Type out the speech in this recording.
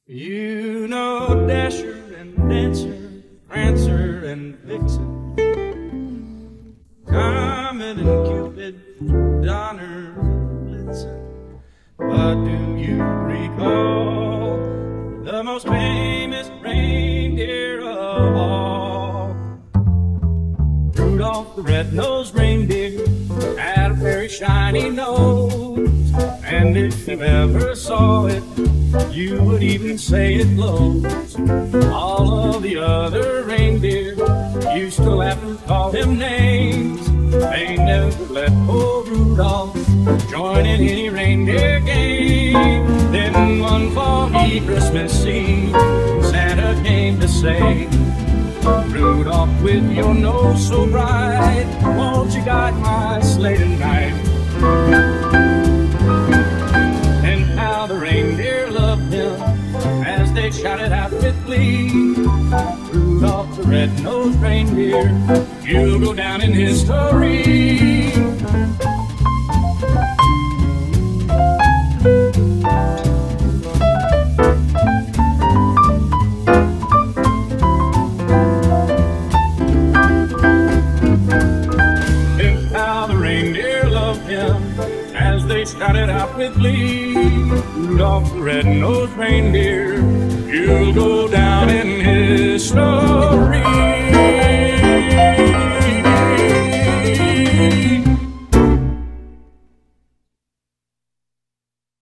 You know Dasher and Dancer, Prancer and Vixen, Comet and Cupid, Donner and Blitzen. But do you recall the most famous reindeer of all? Rudolph the red-nosed reindeer had a very shiny nose, and if you ever saw it, you would even say it glows. All of the other reindeer used to laugh and call him names. They never let poor Rudolph join in any reindeer game. Then one foggy Christmas Eve, Santa came to say, Rudolph, with your nose so bright, won't you guide my sleigh tonight? And how the reindeer loved him as they shouted out with glee, Rudolph the red-nosed reindeer, you'll go down in history. As they shouted out with glee, Rudolph the red-nosed reindeer, you'll go down